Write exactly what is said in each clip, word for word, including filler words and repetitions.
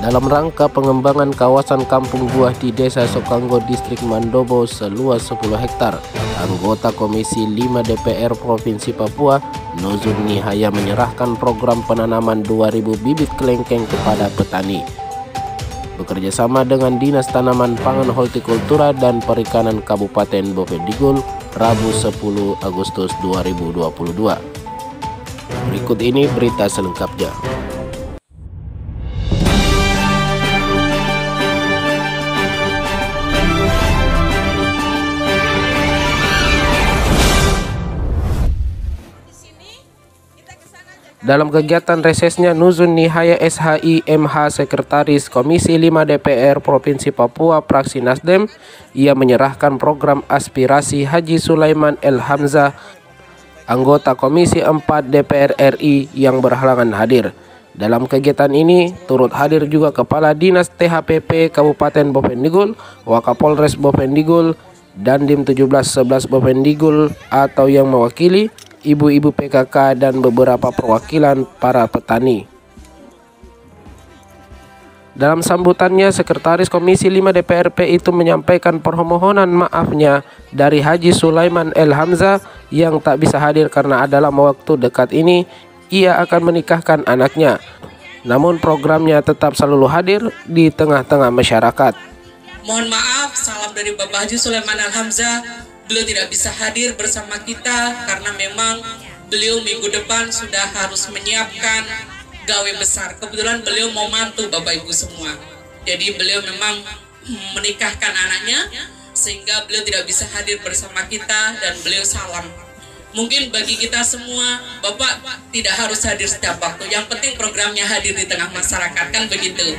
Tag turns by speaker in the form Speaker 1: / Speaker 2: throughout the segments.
Speaker 1: dalam rangka pengembangan kawasan kampung buah di Desa Sokanggo, Distrik Mandobo seluas sepuluh hektar. Anggota Komisi lima D P R Provinsi Papua, Nuzun Nihaya, menyerahkan program penanaman dua ribu bibit kelengkeng kepada petani. Bekerjasama dengan Dinas Tanaman Pangan Hortikultura dan Perikanan Kabupaten Bovendigul, Rabu sepuluh Agustus dua ribu dua puluh dua. Berikut ini berita selengkapnya. Dalam kegiatan resesnya, Nuzun Nihaya S H I M H, Sekretaris Komisi lima D P R Provinsi Papua Praksi Nasdem, ia menyerahkan program aspirasi Haji Sulaiman El Hamzah, anggota Komisi empat D P R R I yang berhalangan hadir. Dalam kegiatan ini turut hadir juga Kepala Dinas T H P P Kabupaten Bovendigul, Wakapolres Bovendigul, Dandim tujuh belas sebelas Bovendigul atau yang mewakili, ibu-ibu P K K dan beberapa perwakilan para petani. Dalam sambutannya, Sekretaris Komisi lima D P R P itu menyampaikan permohonan maafnya dari Haji Sulaiman El Hamzah yang tak bisa hadir karena dalam waktu dekat ini ia akan menikahkan anaknya. Namun programnya tetap selalu hadir di tengah-tengah masyarakat.
Speaker 2: Mohon maaf, salam dari Bapak Haji Sulaiman El Hamzah. Beliau tidak bisa hadir bersama kita karena memang beliau minggu depan sudah harus menyiapkan gawe besar. Kebetulan beliau mau mantu Bapak Ibu semua. Jadi beliau memang menikahkan anaknya sehingga beliau tidak bisa hadir bersama kita dan beliau salam. Mungkin bagi kita semua, Bapak tidak harus hadir setiap waktu. Yang penting programnya hadir di tengah masyarakat, kan begitu.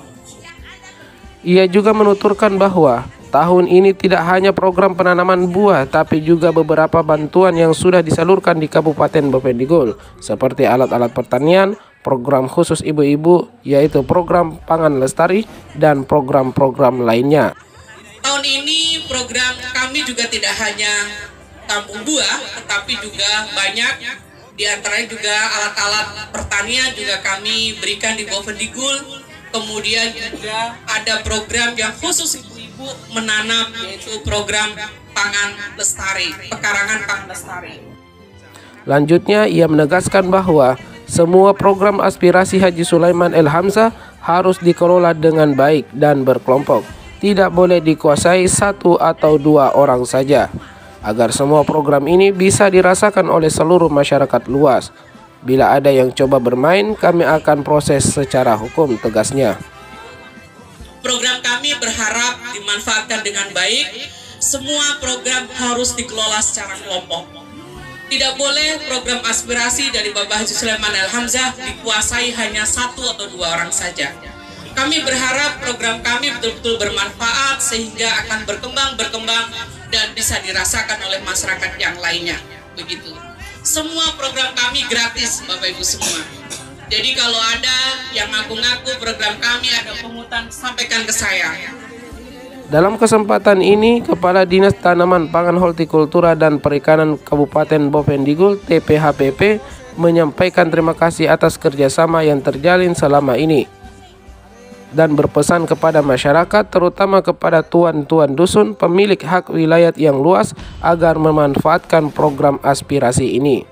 Speaker 1: Ia juga menuturkan bahwa tahun ini tidak hanya program penanaman buah, tapi juga beberapa bantuan yang sudah disalurkan di Kabupaten Bovendigul, seperti alat-alat pertanian, program khusus ibu-ibu, yaitu program Pangan Lestari, dan program-program lainnya.
Speaker 2: Tahun ini program kami juga tidak hanya kampung buah, tetapi juga banyak, diantaranya juga alat-alat pertanian juga kami berikan di Bovendigul. Kemudian juga ada program yang khusus ibu-ibu menanam, yaitu program Pangan Lestari, pekarangan Pangan Lestari.
Speaker 1: Lanjutnya, ia menegaskan bahwa semua program aspirasi Haji Sulaiman El Hamzah harus dikelola dengan baik dan berkelompok. Tidak boleh dikuasai satu atau dua orang saja, agar semua program ini bisa dirasakan oleh seluruh masyarakat luas. Bila ada yang coba bermain, kami akan proses secara hukum, tegasnya.
Speaker 2: Program kami berharap dimanfaatkan dengan baik. Semua program harus dikelola secara kelompok. Tidak boleh program aspirasi dari Bapak Haji Sulaiman El Hamzah dikuasai hanya satu atau dua orang saja. Kami berharap program kami betul-betul bermanfaat sehingga akan berkembang-berkembang dan bisa dirasakan oleh masyarakat yang lainnya. Begitu. Semua program kami gratis, Bapak Ibu semua. Jadi kalau ada yang ngaku-ngaku program kami ada pungutan, sampaikan ke saya.
Speaker 1: Dalam kesempatan ini, Kepala Dinas Tanaman Pangan Hortikultura dan Perikanan Kabupaten Bovendigul T P H P P menyampaikan terima kasih atas kerjasama yang terjalin selama ini dan berpesan kepada masyarakat, terutama kepada tuan-tuan dusun pemilik hak wilayah yang luas, agar memanfaatkan program aspirasi ini.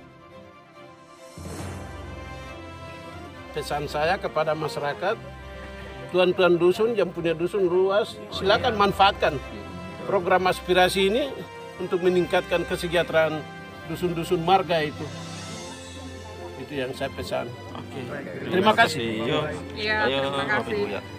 Speaker 3: Pesan saya kepada masyarakat, tuan-tuan dusun yang punya dusun luas, silakan manfaatkan program aspirasi ini untuk meningkatkan kesejahteraan dusun-dusun marga itu. Itu yang saya pesan. Oke. Terima kasih.
Speaker 4: Ayo, terima kasih.